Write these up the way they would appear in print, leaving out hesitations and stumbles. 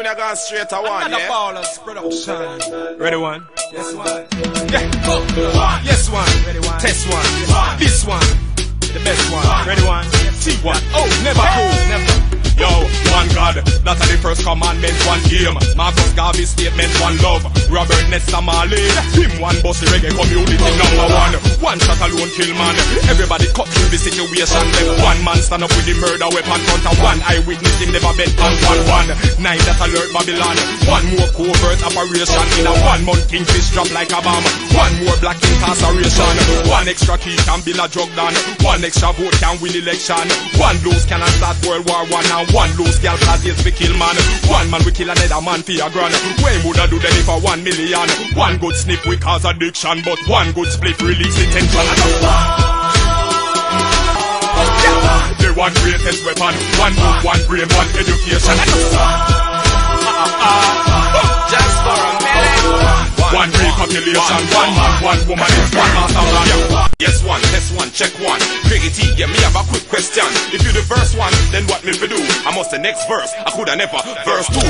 When I go straight to one, yeah? BALLAZ production. Ready one? Yes, one. Yeah. Yes, one. Ready one. Test one. Yes, this one. The best one. Ready one. T.O.K. Oh, never cool. Never. Yo, one God, that's the first commandment, one game. Marcus Garvey's statement, one love. Robert Nesta Marley, him one bossy reggae community number one. One shot alone kill man. Everybody cut through the situation. Then one man stand up with the murder weapon front of one eyewitness him never bet on 1-1. 9 that alert Babylon. One more covert operation in a 1 month kingfish drop like a bomb. One more black incarceration. One extra key can build a drug down. One extra vote can win election. One lose can start World War I now. One loose girl cause it's we kill man. One man we kill another man for a grand. When woulda do them for 1 million? One good snip we cause addiction, but one good split release the tension. The one greatest weapon, one book, one brain, one education. Just for a minute. One repopulation, one man, one woman, one master plan. Yes, one, test one, check one. Creativity, yeah, me have a quick question. If you the first one, then what me for do? I must the next verse, I coulda never. Verse 2.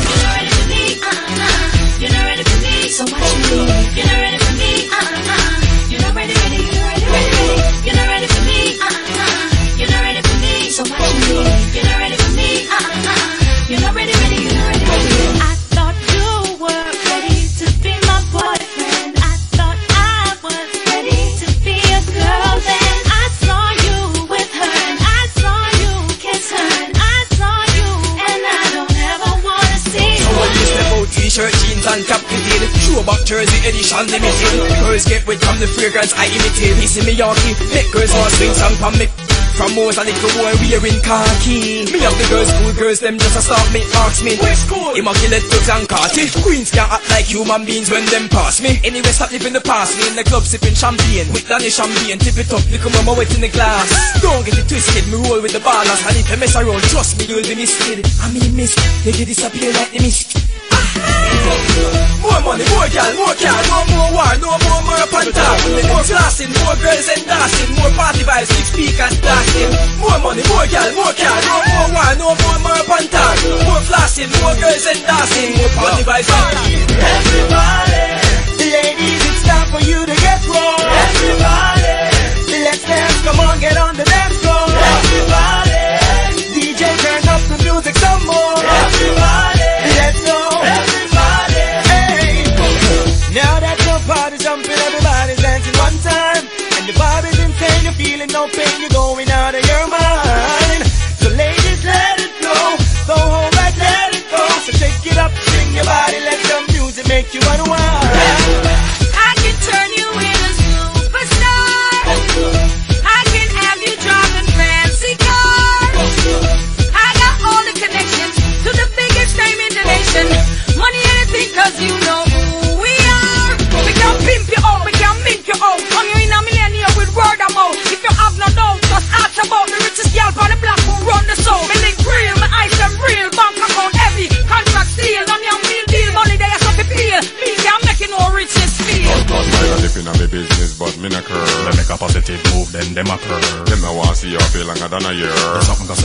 You're not ready for me, so watch me. You're not ready for me, You're not ready, ready, you're not ready. You're not ready for me, You're not ready for me, so watch me. You're not ready for me, You're not ready, ready, you're not ready, ready. I thought you were ready to be my boyfriend. I thought I was ready to be a girl. Then I saw you with her, and I saw you kiss her, and I saw you, and I don't ever wanna see you. So when you step out, t-shirt, jeans and cap fitted, throwback jersey edition limited. Girls get wet from the fragrance I imitate. This is me Yankee, make girls want swing song from me. From most a little boy wearing khaki. Me have the girls, school girls, them just a stop me, ask me which school? Immaculate thugs and carty. Queens can't act like human beings when them pass me. Anyway, stop living the past. Me in the club sipping champagne with Danny champagne. Tip it up, little mama wet in the glass. Don't get it twisted, me roll with the BALLAZ. And if you mess around, trust me, you'll be misted. I mean mist, they get disappear like the mist. More money, more girl, more car, no more war, no more panta. More flossing, more girls and dancing, more party vibes, big speakers blasting. More money, more girl, more car, no more war, no more panta. More flossing, more girls and dancing, more party vibes. Everybody, ladies, it's time for you to get raw. Everybody, let's dance, come on, get on the dance floor. Everybody, DJ turn up the music some more. Everybody, let's go. Everybody, hey. Now that your party's jumping, everybody's dancing one time. And the vibe is insane, you're feeling no pain, you're going out of your mind. So ladies, let it go. Go home and let it go. So shake it up, swing your body, let the music make you unwind. I can turn you into a superstar. I can have you driving fancy cars. I got all the connections to the biggest name in the nation. Money, anything, cause you know who we are. We can pimp you out, we can mint you out. On you in a millennium with word of mouth. If you have no doubt, just ask about the richest girl on the block who run the show. Me link real, my item real, bank account heavy, contract steel, on your meal deal, money there so to feel. Me can't make it no richness feel. God, I dip in a me business, but me not curve. They make a positive move, then them a curve. Them no want see you feel longer than a year. There's something goes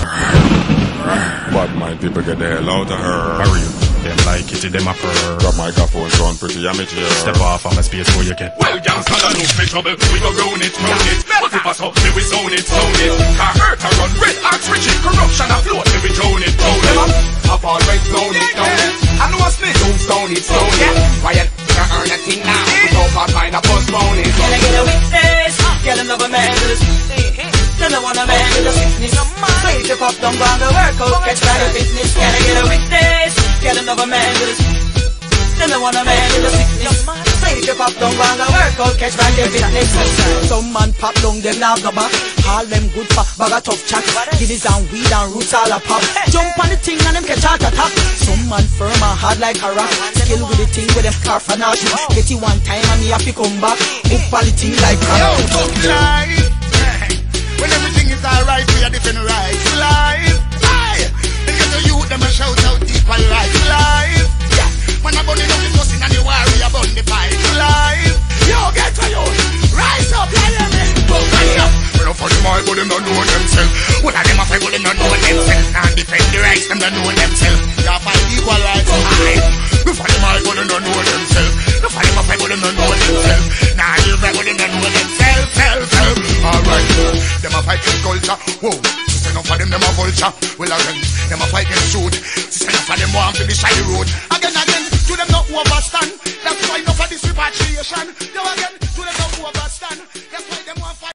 But my people get the hell out of her. Hurry, them like it, them a curve. Got microphone sound pretty amateur. Step off from a space where you get. Well, gangsta don't look for trouble, we go round it, round it. But if us up, then we zone it, zone it. Car hurt a run, red ox richie, corruption afloat, then we drone it, drone it. Up all right, zone it, zone it. I know a snitch, don't stone it, stone it. Quiet, you earn a thing now. We don't part mind, I postpone it. Can I get a witness? Get another man with a sickness. Then I want a man with a sickness. So if you pop, don't go on the workout, catch by the business. Can I get a witness? Get another man with a sickness. Then I want a man with a sickness. So if you pop, don't go on the workout, catch by the business. Some man pop down, them now go back. All them good for bag of tough chat. Guineas and weed and roots all a pop. Jump on the thing and them catch heart attack. Some man firm and hard like a rock. Skill with the thing with them car for now. Get it one time and he have to come back. Hook on the thing like a yo, fuck life. When everything is alright, we are different rights. Life, aye. They get the youth, them a shout out equal rights. Life, yeah. When I'm burning up the tossing and the war, we are burning the fight. Life, yo, get to you. Rise up, you hear me? Rise up. Well, for them all, but them don't know themselves. One of them a fight, but them don't know themselves. And defend the rights, them don't know themselves. You fight equal rights. enough of them a vulture. Well again, them a fight against truth. Since enough of them want to be shy road. Again,